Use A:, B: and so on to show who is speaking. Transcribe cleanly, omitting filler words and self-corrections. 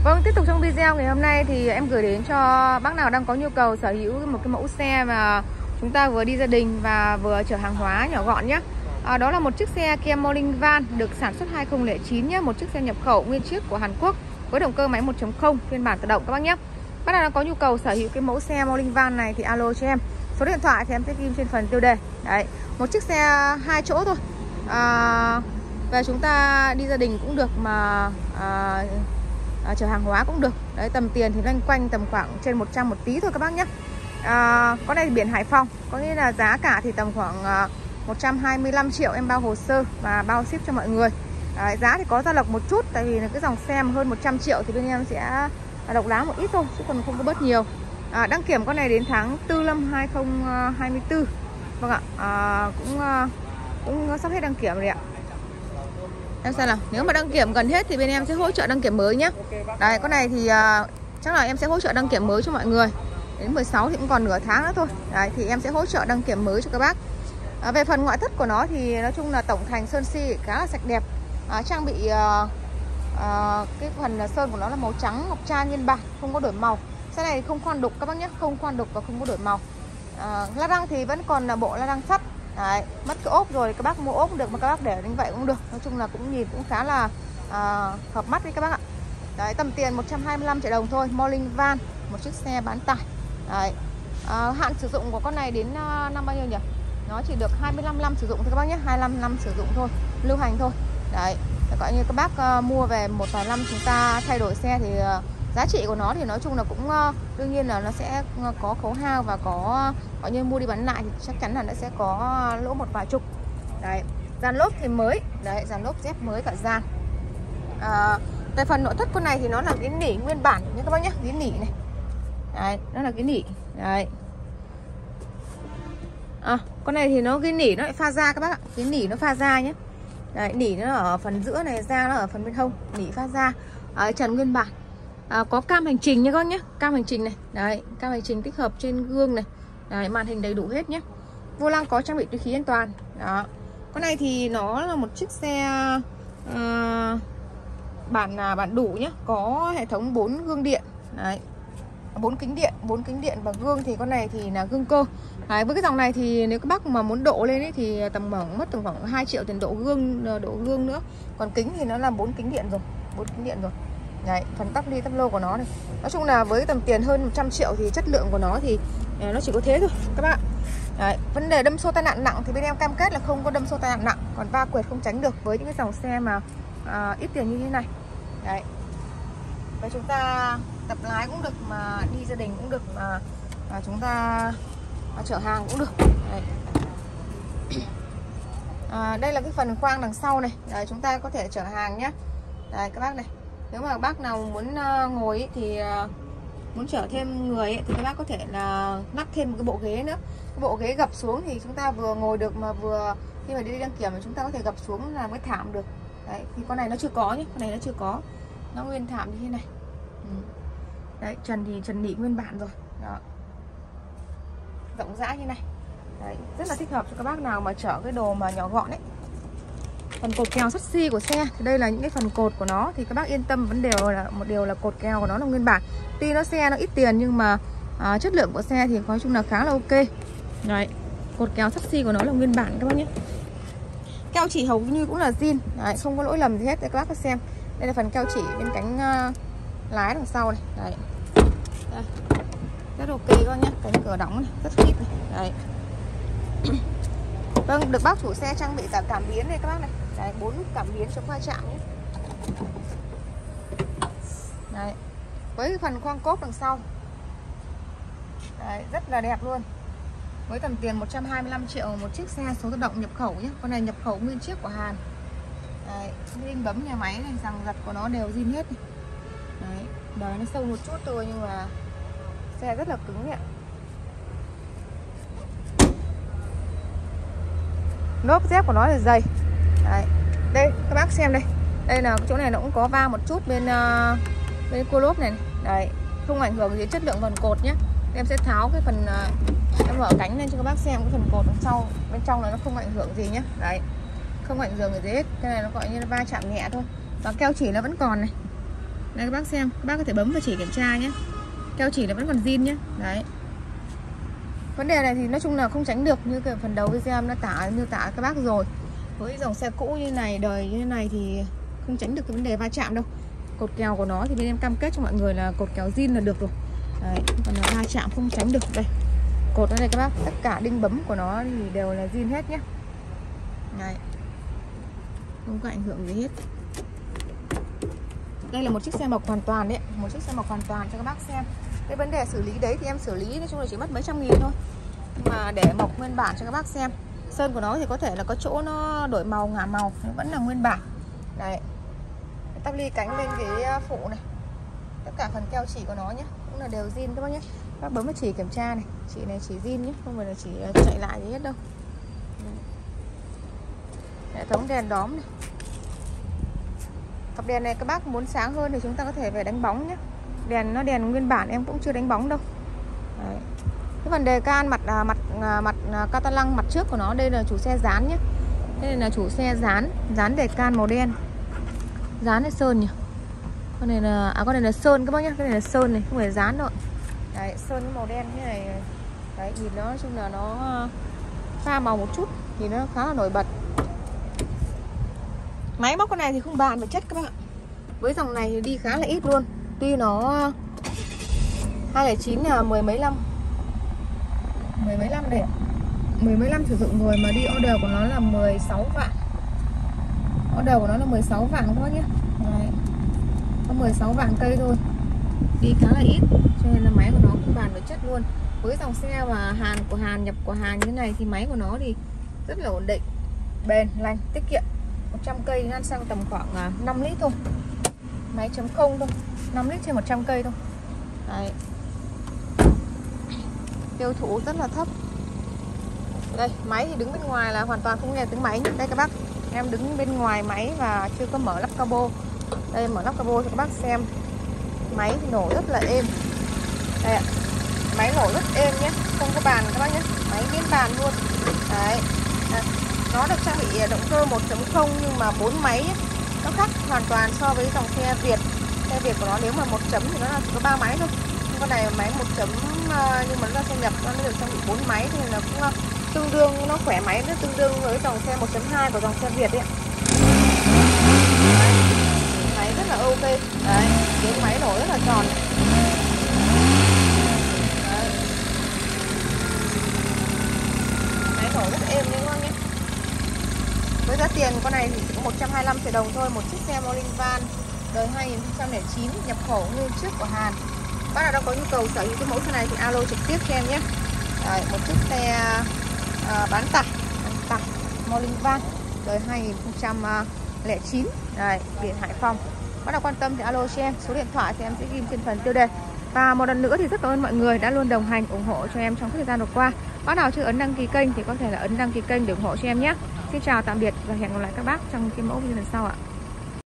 A: Vâng, tiếp tục trong video ngày hôm nay thì em gửi đến cho bác nào đang có nhu cầu sở hữu một cái mẫu xe mà chúng ta vừa đi gia đình và vừa chở hàng hóa nhỏ gọn nhé. Đó là một chiếc xe Kia Morning Van được sản xuất 2009 nhé, một chiếc xe nhập khẩu nguyên chiếc của Hàn Quốc với động cơ máy 1.0 phiên bản tự động các bác nhé. Bác nào đang có nhu cầu sở hữu cái mẫu xe Morning Van này thì alo cho em. Số điện thoại thì em sẽ ghi trên phần tiêu đề. Đấy, một chiếc xe 2 chỗ thôi. Và chúng ta đi gia đình cũng được mà chở hàng hóa cũng được. Đấy, tầm tiền thì loanh quanh tầm khoảng trên 100 một tí thôi các bác nhé. Con này thì biển Hải Phòng, có nghĩa là giá cả thì tầm khoảng 125 triệu em bao hồ sơ và bao ship cho mọi người. Đấy, giá thì có dao động một chút, tại vì là cái dòng xe hơn 100 triệu thì bên em sẽ độc đáo một ít thôi, chứ còn không có bớt nhiều. Đăng kiểm con này đến tháng 4 năm 2024. Vâng ạ, cũng sắp hết đăng kiểm rồi ạ. Em xem nào, nếu mà đăng kiểm gần hết thì bên em sẽ hỗ trợ đăng kiểm mới nhé. Đấy, con này thì chắc là em sẽ hỗ trợ đăng kiểm mới cho mọi người. Đến 16 thì cũng còn nửa tháng nữa thôi. Đấy, thì em sẽ hỗ trợ đăng kiểm mới cho các bác. Về phần ngoại thất của nó thì nói chung là tổng thành sơn si khá là sạch đẹp. Trang bị cái phần sơn của nó là màu trắng ngọc trai nguyên bản, không có đổi màu. Xe này thì không khoan đục các bác nhé, không khoan đục và không có đổi màu. La răng thì vẫn còn là bộ la răng sắt. Đấy, mất cái ốp rồi các bác mua ốp cũng được, mà các bác để như vậy cũng được. Nói chung là cũng nhìn cũng khá là hợp mắt đấy các bác ạ. Đấy, tầm tiền 125 triệu đồng thôi. Morning Van, một chiếc xe bán tải. Đấy, hạn sử dụng của con này đến năm bao nhiêu nhỉ? Nó chỉ được 25 năm sử dụng thôi các bác nhé, 25 năm sử dụng thôi, lưu hành thôi. Đấy, gọi như các bác mua về một vài năm chúng ta thay đổi xe thì giá trị của nó thì nói chung là cũng đương nhiên là nó sẽ có khấu hao và có gọi như mua đi bán lại thì chắc chắn là nó sẽ có lỗ một vài chục. Đấy, dàn lốp thì mới, đấy, dàn lốp dép mới cả dàn. Tại phần nội thất con này thì nó là cái nỉ nguyên bản nhé các bác nhé, cái nỉ này. Đấy, nó là cái nỉ. Đấy. Con này thì nó cái nỉ nó lại pha da các bác ạ, cái nỉ nó pha da nhé. Đấy, nỉ nó ở phần giữa này, da nó ở phần bên hông, nỉ pha da. Trần nguyên bản. Có cam hành trình nhé các bác nhé, cam hành trình này. Đấy, cam hành trình tích hợp trên gương này. Đấy, màn hình đầy đủ hết nhé. Vô lăng có trang bị túi khí an toàn. Đó. Con này thì nó là một chiếc xe bản đủ nhé, có hệ thống 4 gương điện. Đấy, 4 kính điện và gương thì con này thì là gương cơ. Đấy, với cái dòng này thì nếu các bác mà muốn độ lên ấy thì mất tầm khoảng 2 triệu tiền độ gương nữa. Còn kính thì nó là 4 kính điện rồi, 4 kính điện rồi. Đấy, phần tắp ly tắp lô của nó này. Nói chung là với tầm tiền hơn 100 triệu thì chất lượng của nó thì nó chỉ có thế thôi các bạn. Đấy, vấn đề đâm xô tai nạn nặng thì bên em cam kết là không có đâm xô tai nạn nặng, còn va quẹt không tránh được với những cái dòng xe mà ít tiền như thế này. Đấy, và chúng ta tập lái cũng được, mà đi gia đình cũng được, mà chúng ta chở hàng cũng được. Đấy. Đây là cái phần khoang đằng sau này. Đấy, chúng ta có thể chở hàng nhé. Đây các bác này, nếu mà bác nào muốn ngồi ý, thì muốn chở thêm người ý, thì các bác có thể là lắp thêm một cái bộ ghế nữa. Cái bộ ghế gập xuống thì chúng ta vừa ngồi được mà vừa khi mà đi đăng kiểm thì chúng ta có thể gập xuống làm cái thảm được. Đấy, thì con này nó chưa có nhé, con này nó chưa có, nó nguyên thảm như thế này. Đấy, trần thì trần nỉ nguyên bản rồi. Đó, rộng rãi như này. Đấy, rất là thích hợp cho các bác nào mà chở cái đồ mà nhỏ gọn ấy. Phần cột kèo sắt xi của xe thì đây là những cái phần cột của nó thì các bác yên tâm, một điều là cột kèo của nó là nguyên bản. Tuy nó xe nó ít tiền nhưng mà chất lượng của xe thì nói chung là khá là ok. Đấy, cột kèo sắt xi của nó là nguyên bản các bác nhé. Keo chỉ hầu như cũng là zin. Đấy, không có lỗi lầm gì hết. Để các bác xem. Đây là phần keo chỉ bên cánh lái đằng sau này. Đấy. Đây. Rất ok các bác nhé, cánh cửa đóng này, rất khít này. Đấy. Vâng, được bác chủ xe trang bị cả cảm biến này các bác này. Đấy, 4 cảm biến chống va chạm nhé. Đấy. Với cái phần khoang cốp đằng sau. Đấy, rất là đẹp luôn. Với tầm tiền 125 triệu một chiếc xe số tự động nhập khẩu nhé. Con này nhập khẩu nguyên chiếc của Hàn. Đấy, đinh bấm nhà máy này, rằng giật của nó đều zin hết này. Đấy, đời nó sâu một chút thôi nhưng mà xe rất là cứng nhẹ. Lốp dép của nó là dày. Đấy. Đây các bác xem đây. Đây là chỗ này nó cũng có va một chút bên cua lốp này. Đấy, không ảnh hưởng gì chất lượng phần cột nhé. Em sẽ tháo cái phần em mở cánh lên cho các bác xem cái phần cột đằng sau, bên trong này nó không ảnh hưởng gì nhé. Đấy, không ảnh hưởng gì hết. Cái này nó gọi như là va chạm nhẹ thôi. Và keo chỉ nó vẫn còn này. Đây các bác xem, các bác có thể bấm và chỉ kiểm tra nhé. Keo chỉ là vẫn còn zin nhé. Đấy. Vấn đề này thì nói chung là không tránh được, như cái phần đầu video em đã miêu tả các bác rồi. Với dòng xe cũ như này, đời như thế này thì không tránh được cái vấn đề va chạm đâu. Cột kèo của nó thì bên em cam kết cho mọi người là cột kèo zin là được rồi. Đấy, còn là va chạm không tránh được. Đây, cột ở đây các bác, tất cả đinh bấm của nó thì đều là zin hết nhé. Đấy, không có ảnh hưởng gì hết. Đây là một chiếc xe mộc hoàn toàn đấy, một chiếc xe mộc hoàn toàn cho các bác xem. Cái vấn đề xử lý đấy thì em xử lý nói chung là chỉ mất mấy trăm nghìn thôi. Nhưng mà để mộc nguyên bản cho các bác xem. Sơn của nó thì có thể là có chỗ nó đổi màu, ngả màu, nhưng vẫn là nguyên bản. Đấy, tắp ly cánh bên cái phụ này, tất cả phần keo chỉ của nó nhé, cũng là đều zin các bác nhé. Các bác bấm vào chỉ kiểm tra này, chỉ này chỉ zin nhé, không phải là chỉ chạy lại gì hết đâu. Hệ thống đèn đóm này. Cặp đèn này các bác muốn sáng hơn thì chúng ta có thể về đánh bóng nhé. Đèn nó đèn nguyên bản em cũng chưa đánh bóng đâu. Đấy. Cái phần đề can mặt Catalan mặt trước của nó, đây là chủ xe dán nhé. Đây là chủ xe dán đề can màu đen. Dán hay sơn nhỉ? Con này là sơn các bác nhé, cái này là sơn này, không phải dán đâu. Đấy, sơn cái màu đen như này. Đấy, nhìn nó nói chung là nó pha màu một chút thì nó khá là nổi bật. Máy móc con này thì không bàn về chất các bạn ạ. Với dòng này thì đi khá là ít luôn. Tuy nó 209 là mười mấy năm để mười mấy năm sử dụng rồi mà đi order của nó là 16 vạn. Order của nó là 16 vạn các bác nhé. Đấy. Có 16 vạn cây thôi. Đi khá là ít, cho nên là máy của nó không bàn về chất luôn. Với dòng xe mà nhập của Hàn như thế này thì máy của nó thì rất là ổn định, bền, lành, tiết kiệm. 100 cây ăn xăng tầm khoảng 5 lít thôi. Máy chấm không thôi, 5 lít trên 100 cây thôi. Đấy. Tiêu thụ rất là thấp. Đây, máy thì đứng bên ngoài là hoàn toàn không nghe tiếng máy nhé. Đây các bác, em đứng bên ngoài máy và chưa có mở lắp cabo. Đây, mở lắp cabo cho các bác xem. Máy thì nổ rất là êm. Đây ạ, máy nổ rất êm nhé, không có bàn các bác nhé, máy miễn bàn luôn. Đấy. Nó được trang bị động cơ 1.0 nhưng mà 4 máy nhé. Nó khác hoàn toàn so với dòng xe Việt. Xe Việt của nó nếu mà 1 chấm thì nó là chỉ có 3 máy thôi. Con này máy 1 chấm nhưng mà nó là xe nhập, nó được trang bị 4 máy thì là cũng tương đương, nó khỏe máy, nó tương đương với dòng xe 1.2 của dòng xe Việt ấy. Đấy. Máy rất là ok. Đấy, tiếng máy nổ rất là tròn. Đấy. Máy nổ rất êm đấy các bác nhé. Với giá tiền con này thì chỉ có 125 triệu đồng thôi, một chiếc xe Morning Van đời 2009 nhập khẩu nguyên chiếc của Hàn. Bác nào đang có nhu cầu sở hữu cái mẫu xe này thì alo trực tiếp cho em nhé. Đấy, một chiếc xe bán tải Morning Van đời 2009. Đấy, biển Hải Phòng. Bác nào quan tâm thì alo cho em, số điện thoại thì em sẽ ghi trên phần tiêu đề. Và một lần nữa thì rất cảm ơn mọi người đã luôn đồng hành ủng hộ cho em trong thời gian vừa qua. Bác nào chưa ấn đăng ký kênh thì có thể là ấn đăng ký kênh để ủng hộ cho em nhé. Xin chào tạm biệt và hẹn gặp lại các bác trong cái mẫu video lần sau ạ.